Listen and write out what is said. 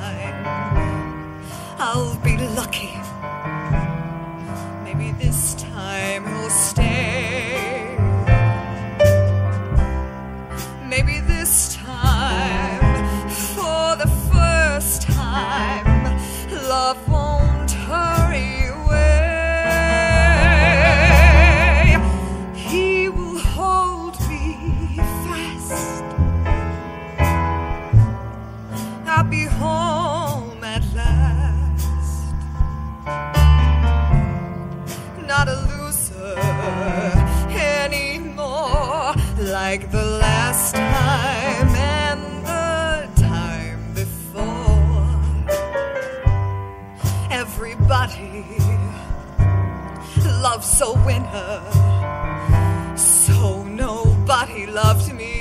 time I'll be lucky. Maybe this time he'll stay. Maybe this time, for the first time, love won't hurry away. He will hold me fast. I'll be home at last. Not a loser anymore, like the last time and the time before. Everybody loves a winner, so nobody loved me